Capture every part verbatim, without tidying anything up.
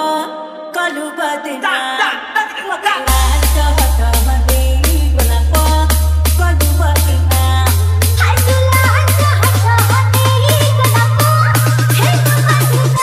कलु बदना लाल कहत मदे गोलाप कलु बदना हाय लाल कहत मदे गोलाप हे बदना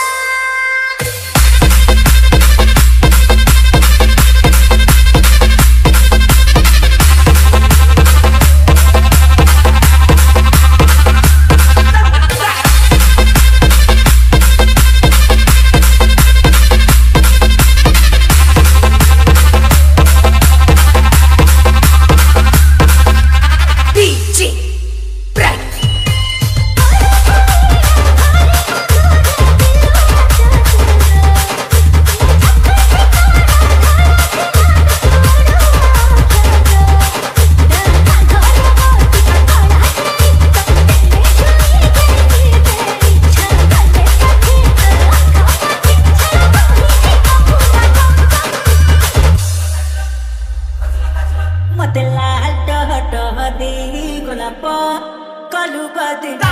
गोलाप कलु बदना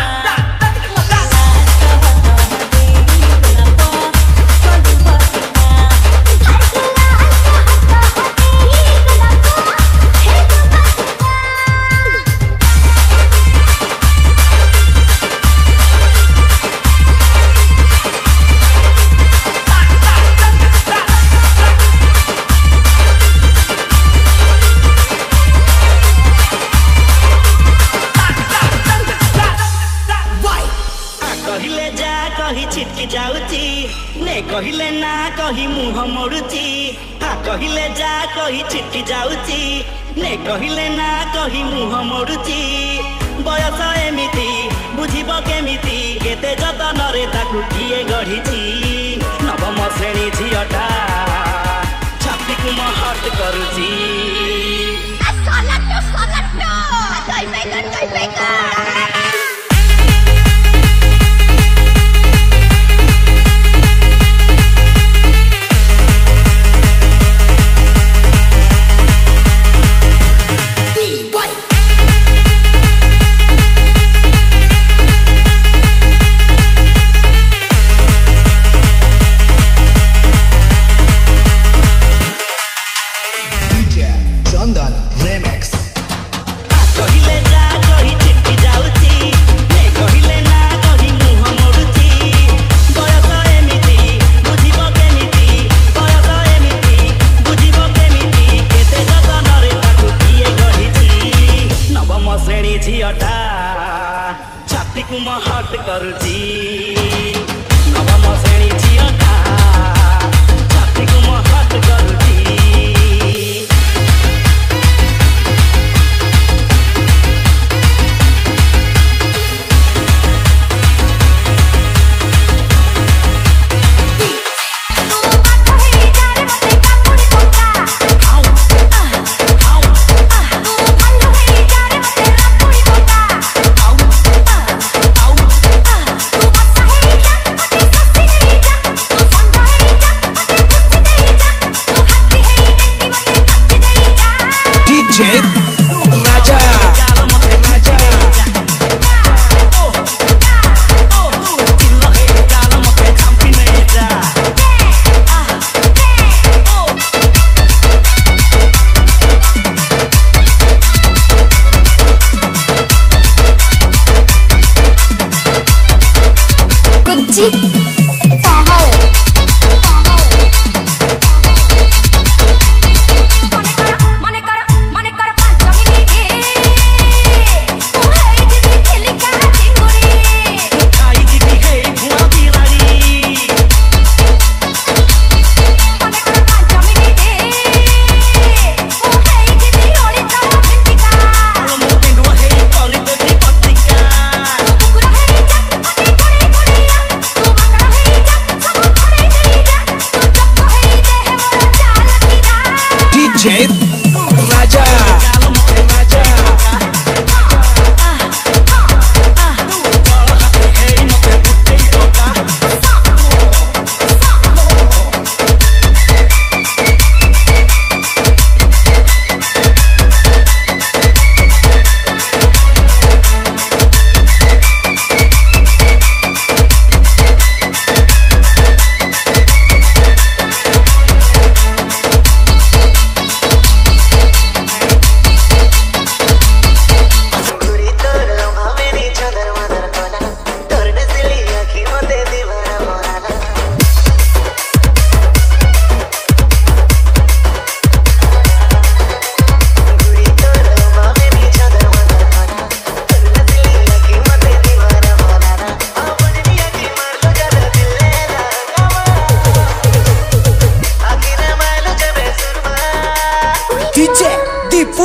कहले जा कही छिटकी जाउची ने कहले ना कही मुह मोड़ुची हाँ कहले जा कही छिटकी जाउची ने कहले ना कही मुह मोड़ुची बयस एमिति बुझिब केमिति केते जतनरे ताकु किए गढ़िची नवम श्रेणी झियटा छातीकु महट करुची Remix. कहले जा कही छिटकी जाउची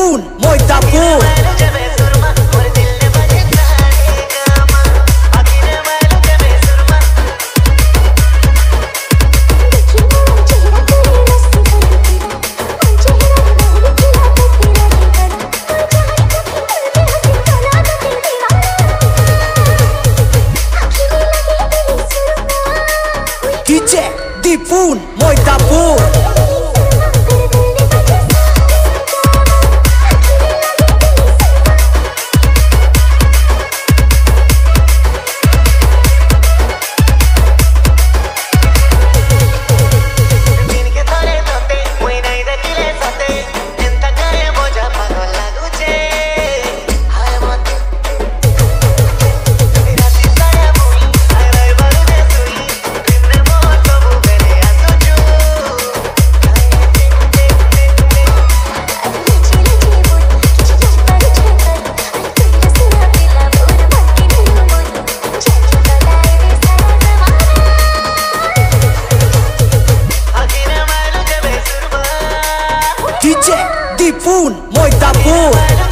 Dipun Moitapur D J Dipun Moitapur D J Dipun Moitapur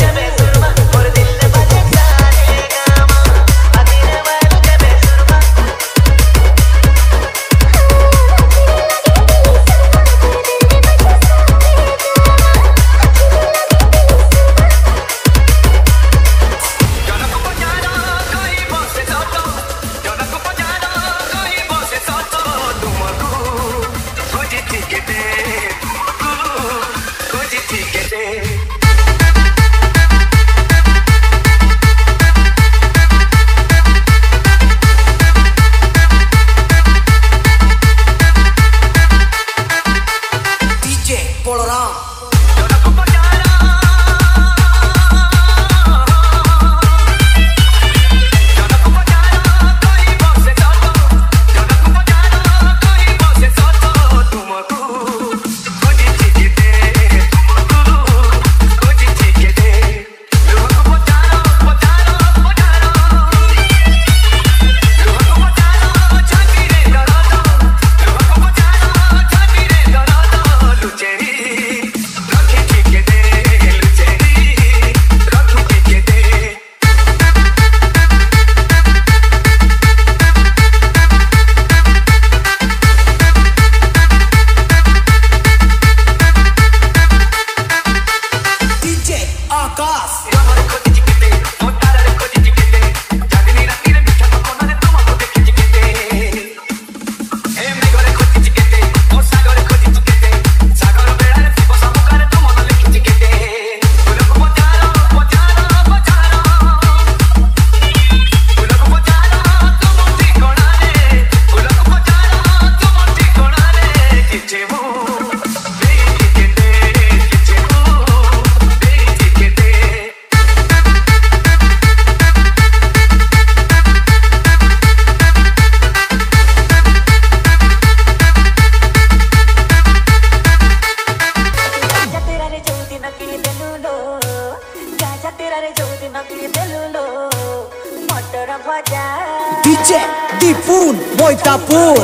D J Dipun Moitapur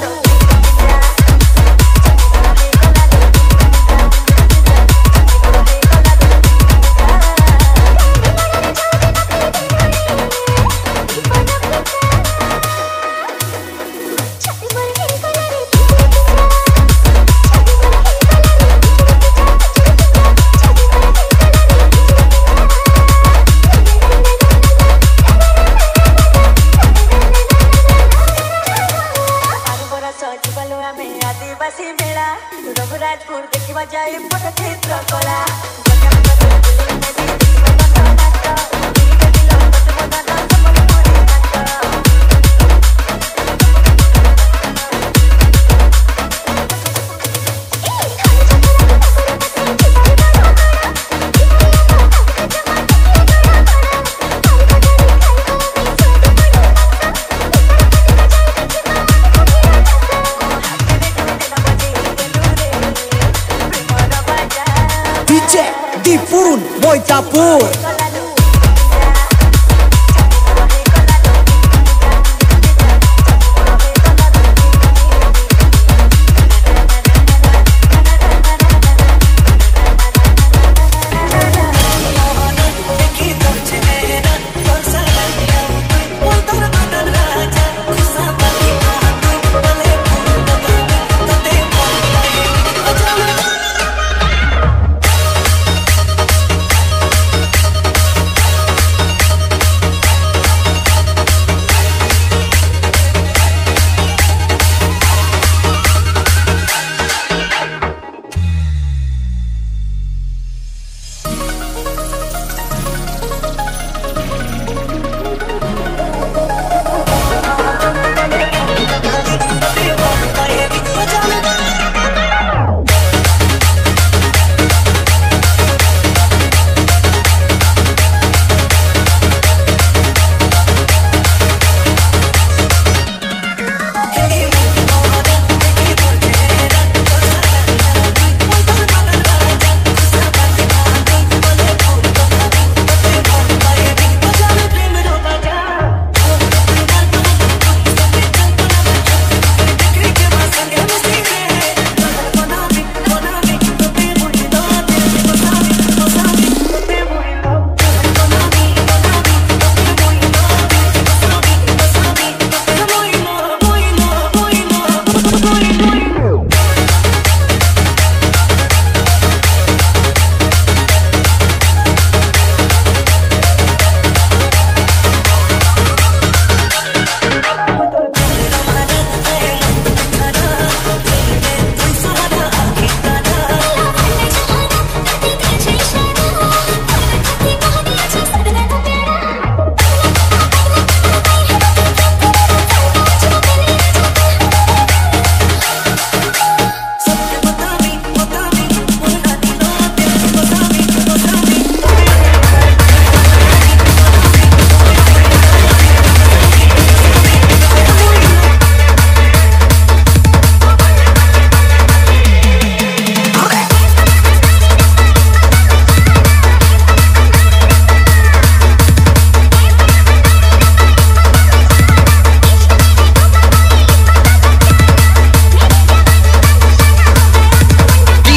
आदिवासी मेला रघुराजपुर देखा जाए पटचित्र कला D J Dipun Moitapur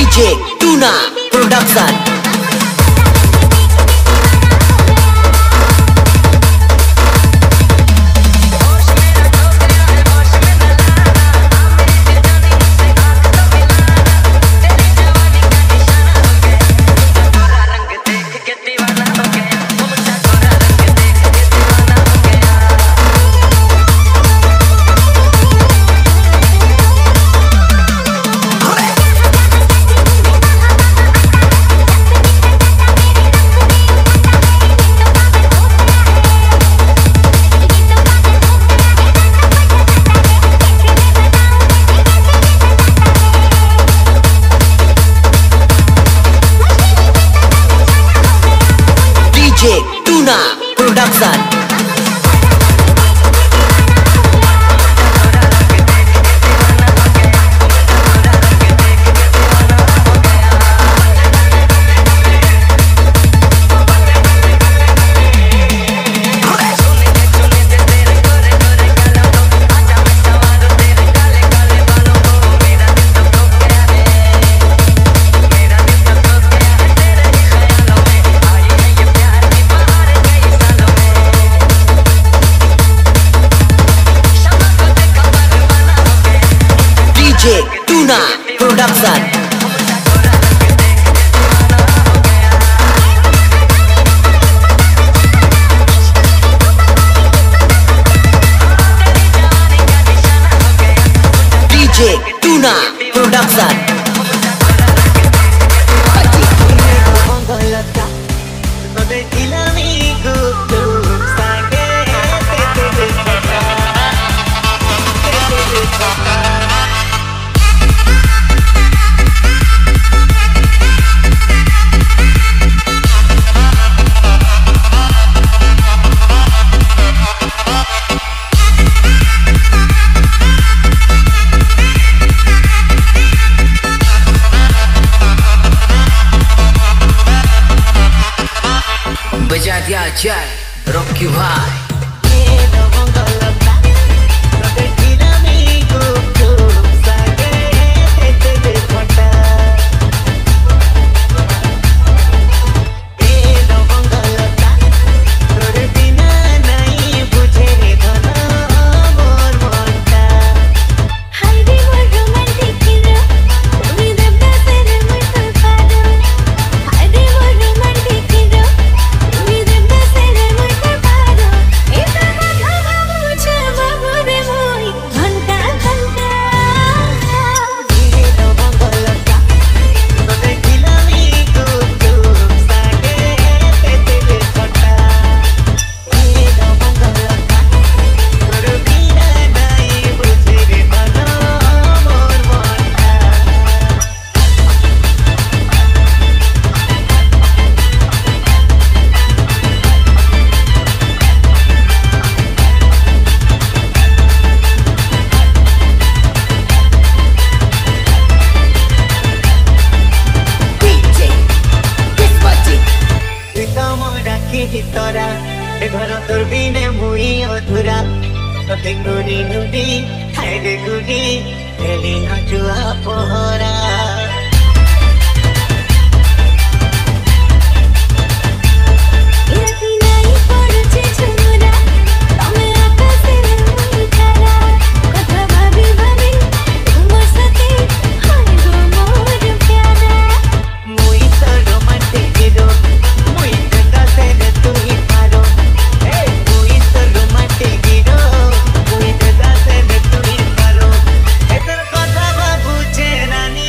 DJ Tuna production. DJ Tuna production. DJ Tuna production. DJ Tuna production. बजा दिया जाए रॉकी भाई। घर तोर बिने मुई अधूरा तते गुरी नुडी खाइले गुडी हेली नजुआ पहरा Nani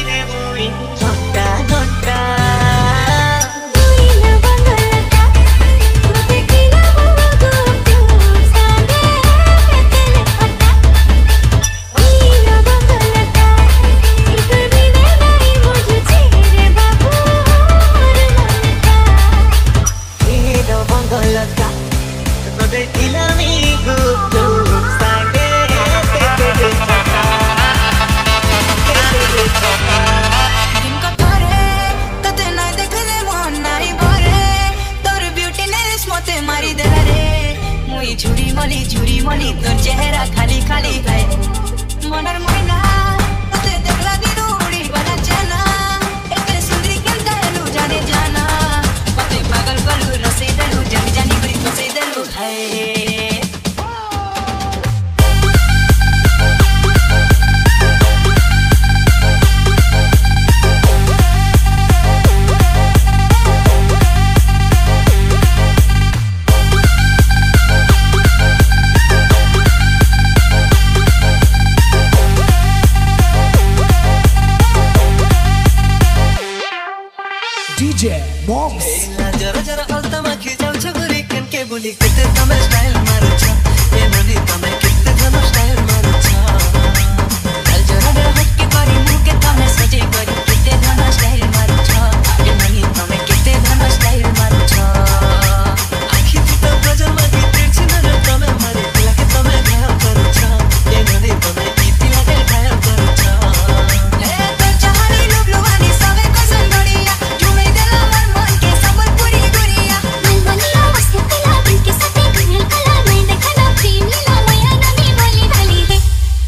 डीजे बॉम्स जरा जरा अलता माखी जाऊ छ गोरी केन के बोली केते तमे स्टाइल मारू छ ए ननी तमे केते तमे स्टाइल मारू छ चल जरा जरा हट के करी मुंह के तमे सजे करी केते तमे स्टाइल मारू छ ए ननी तमे केते तमे स्टाइल मारू छ आखी त गजल माखी तिरछी नजर तमे मारे दिला के तमे घाव करू छ ए ननी तमे केते लागे घाव करू छ ए तो चाहनी लोग लोगानी सबे कसम बढ़िया झूमे दिला मन मन के सबल पूरी दुनिया मन बनिया मस्ती पिला बिन के साथे घरल कला मैं देखना प्रेम लीला मैया नमी भली भली है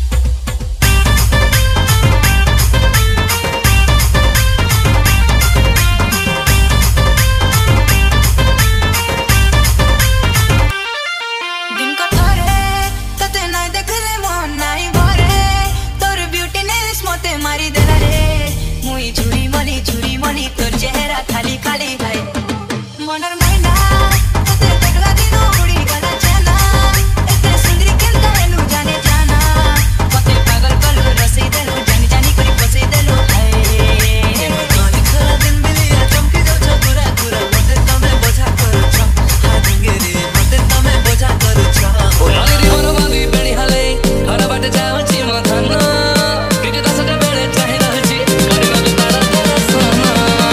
दिन को थारे तते नाय देखले मन नाय भरे तोर ब्यूटी ने स्मोते मारी देला रे मुई झुरी मनी झुरी मनी तोर चेहरा खाली खाली भाई मनर मैना तते देखला दिनो उड़ी गला जाना एते सुंदरी केनता हेलु जाने जाना मते पागल कलु रसी देलु जानी जानी करी फसे देलु हाय काली खरा दिन बिलिया चमकी जाऊ छ पूरा पूरा मते तमे बोझा करू छ हादिंगे रे मते तमे बोझा करू छ ओलारी बरबादी बेणी हाले हर बाटे जाउची मथाना किटे दसटे बेले चाहे रहची करबा के तारा तारा सोना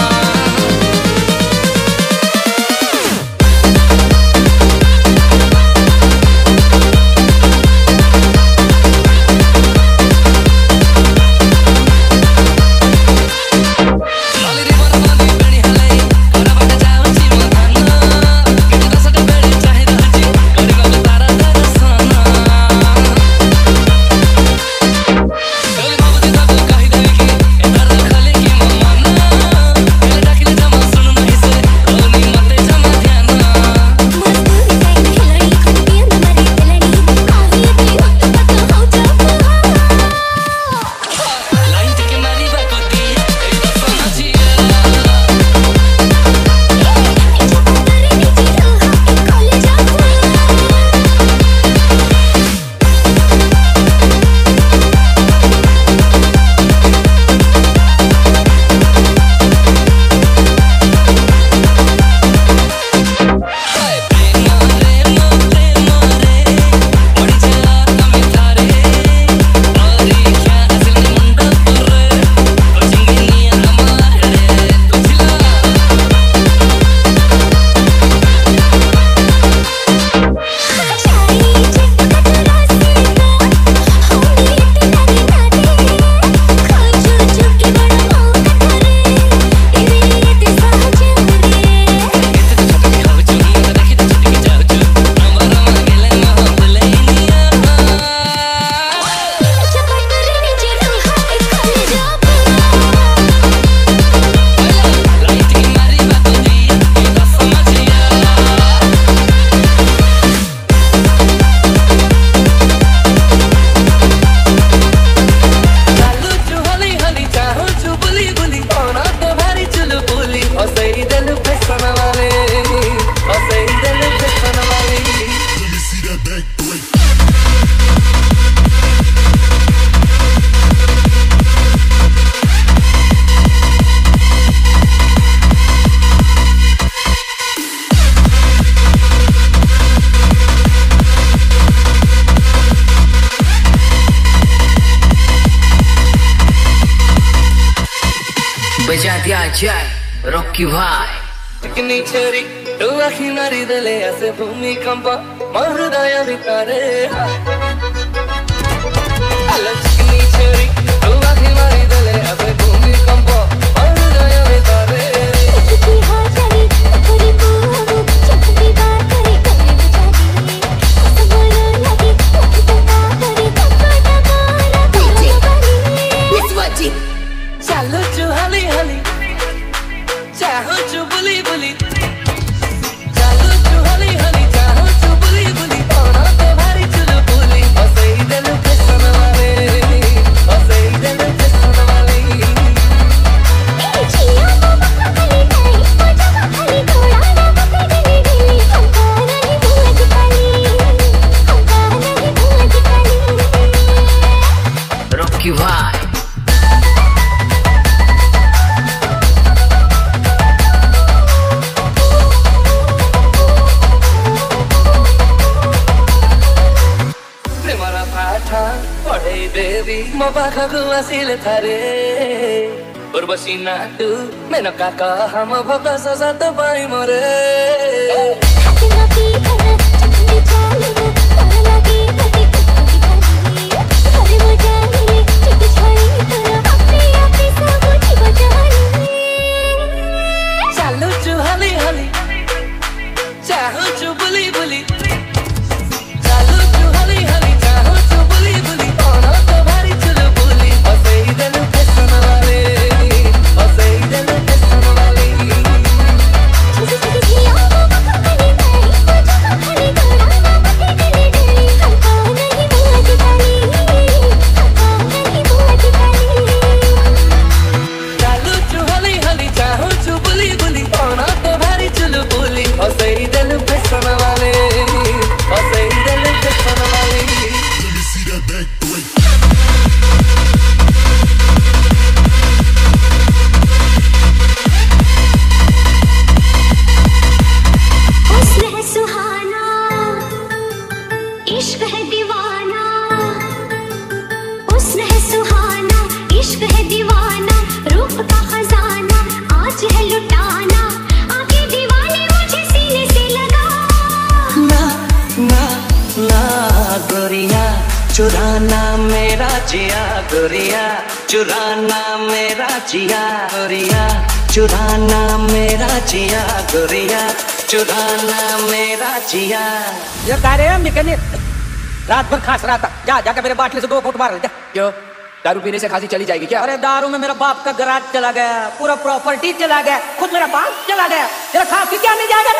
ओलारी बरबादी बेणी हाले हर बाटे जाउची मथाना किटे दसटे बेले चाहे रहची करबा के तारा तारा सोना गली बाबूजी तक कहि देवी की एतर रखले की मम्मा एले डाकिले जमा सुन नहीं से कौनी मते जमा ध्यान मस्तूरी टाइम खिलाई खटिया न मरे तलनी काहे भी होत पता हो जा लाइन के मारी बाकोती ए तो समझिया हाय प्रेम रे मो प्रेम रे बड़ी चला तमे थारे औरी क्या असल में मुंडा पुरे ओ चिंगिनिया हमारे तुझला लाइट की मारी बाकोती ए तो समझिया चालू छु हली हली चाहो छु बुली बुली ओना तो भारी चुलु बुली ओ सही दिल फैशन वाले ओ सही दिल फैशन वाले बजा दिया जाए रॉकी भाई चिकनी छरी तू आखी मारी दले ऐसे भूमि कंपा हृदय भितरे अल चिकनी छरी तू आखी मारी दले ऐसे भूमि कंपा हृदय भितरे की हाल चली करी को चकती बात करे करे बुझादी सब बोलो लगी तका करे तका तका डीजे विश्वजीत चालो छु हली हली चाहो छु बुली बुली चालो छु हली हली चाहो छु बुली बुली ओना तो भारी चुलु बुली ओ सही दिल फैशन वाले ओ सही दिल फैशन वाले ए जिया बाबा खाली खाली मजा खाली थोड़ा ना बता दिली दिली हमको नहीं भूल की पाली हमको नहीं भूल की पाली रॉकी भाई म पाखको आसिले थारे उर्वशी नाटु मेनो काका हम भोका ससा त पाइ मरे हातमा पीकर चमकी चालू तारा लागे कति कति अरे मजा ले चित छाई तारा अपने आप सब जीव जानी चालु छु हली हली चाहु छु बुली बुली चालु छु हली हली चाहु छु बुली बुली ओना तो भारी चुलु बुली ओसे इदनु पेसन वाले ओसे इदनु पेसन वाले छुसी छुसी जिया वो कहानी नहीं मुझे कहानी तोड़ा ना मत गली गली हमको नहीं बुआ ठिकानी हमको नहीं बुआ ठिकानी चालु छु हली हली चाहु छु बुली बुली ओना तो भारी चुलु बुली ओसे इदनु पेसन वाले ओसे इदनु पेसन वाले हुस्न है सुहाना इश्क है दीवाना हुस्न है सुहाना इश्क है दीवाना रूप का खजाना आज है लुटाना आंखें दीवाने मुझे सीने से लगा ना ना ना गोरिया चुराना मेरा जिया गोरिया चुराना मेरा जिया गोरिया चुराना मेरा जिया गोरिया चुराना मेरा जिया। ये कह रहे हैं मैकेनिक रात भर खांस रहा था जा जाकर मेरे बाटले से दो फुट मार ले जा। क्यों दारू पीने से खांसी चली जाएगी क्या? अरे दारू में मेरा बाप का गराज चला गया पूरा प्रॉपर्टी चला गया खुद मेरा बाप चला गया तेरा खांसी क्या नहीं जाएगा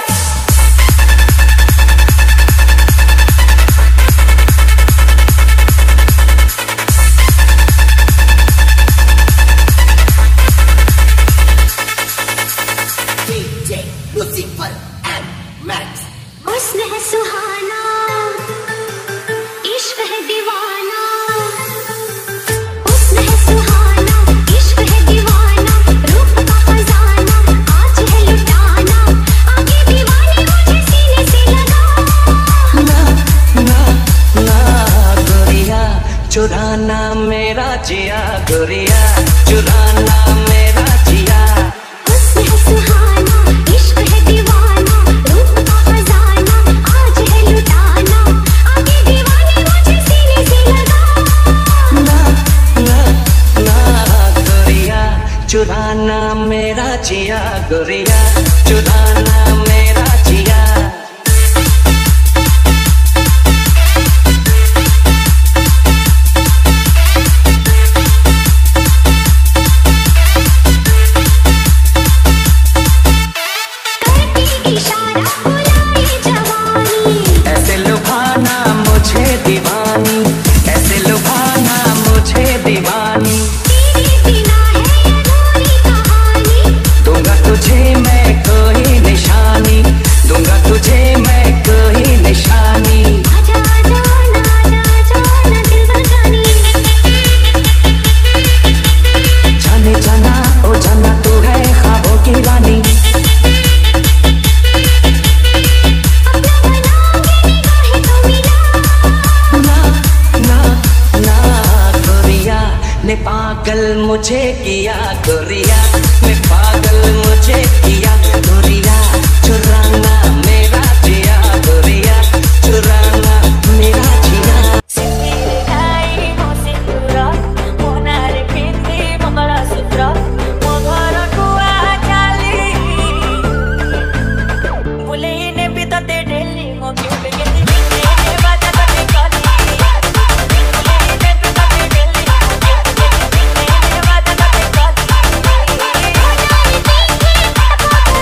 हुस्न है सुहाना इश्क है दीवाना हुस्न है सुहाना इश्क है दीवाना रूप का खजाना आज है लुटाना आंखें दीवाने मुझे सीने से लगा ना ना ना गोरिया चुराना मेरा जिया गोरिया चुराना मेरा जिया। हुस्न है सुहाना इश्क है दीवाना रूप का खजाना आज है लुटाना आंखें दीवाने मुझे सीने से लगा ना ना ना गोरिया चुराना मेरा जिया गोरिया चुराना मेरा जिया। करती इशारा बुलाए जवानी ऐसे लुभाना मुझे दीवानी ऐसे लुभाना मुझे दीवानी तेरे बिना है अधूरी कहानी दूंगा तुझे मैं कोई निशानी दूंगा तुझे मैं कोई निशानी। आजा आजा ना आजा ना दिल बजानी जाने जाना ओ जाना तू है ख्वाबों की रानी अपना बनाओगे निगाहें तो मिला ना ना ना गोरिया ने पागल मुझे किया गोरिया ने पागल मुझे किया गोरिया चुराना मेरा जिया गोरिया चुराना मेरा जिया। हो जाए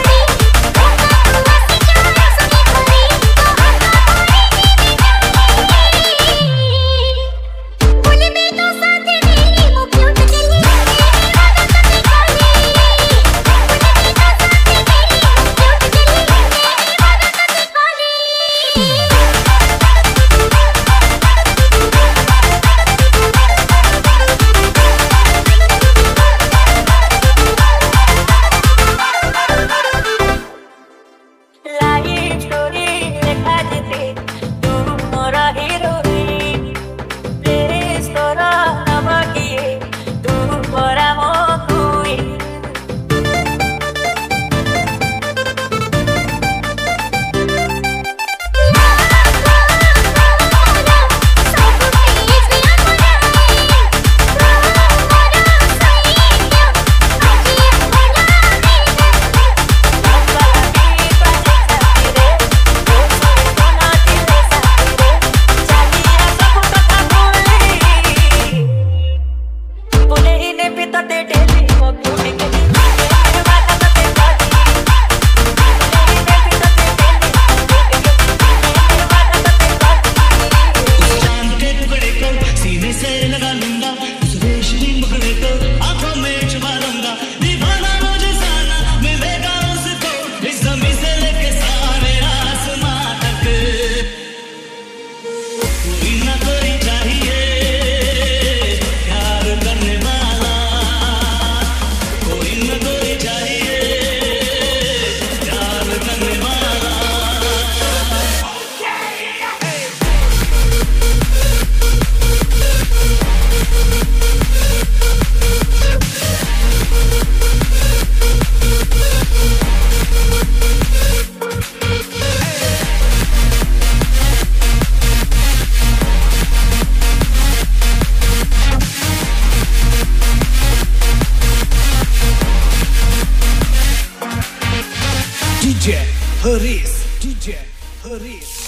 डीजे हरीश डीजे हरीश